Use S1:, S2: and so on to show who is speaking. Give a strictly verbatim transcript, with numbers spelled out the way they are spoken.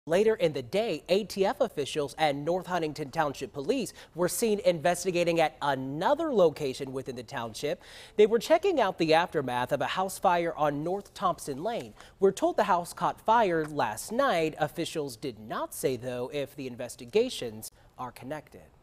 S1: Later in the day, A T F officials and North Huntington Township Police were seen investigating at another location within the township. They were checking out the aftermath of a house fire on North Thompson Lane. We're told the house caught fire last night. Officials did not say, though, if the investigations are connected.